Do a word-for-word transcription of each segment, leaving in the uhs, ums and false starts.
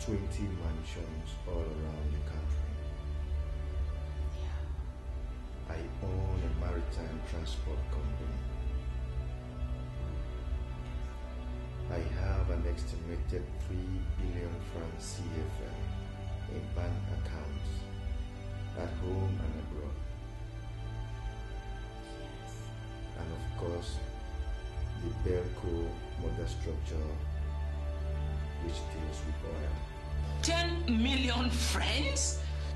twenty mansions all around the country. Yeah. I own a maritime transport company. I have an estimated three billion francs C F A in bank accounts at home and abroad. Yes. And of course, the Belco mother structure which deals with oil. Ten million friends?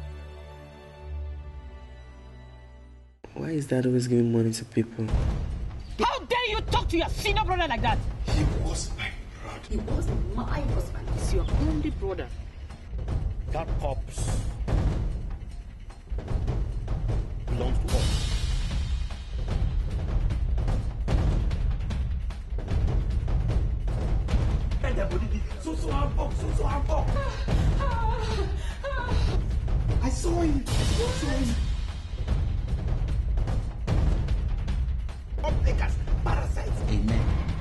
Why is Dad always giving money to people? How dare you talk to your senior brother like that? He was my brother. He was my husband. He's your only brother. That corpse belongs to us. So so ambok, so so ambok. I saw him. I saw him. Uptakers, parasites. Amen.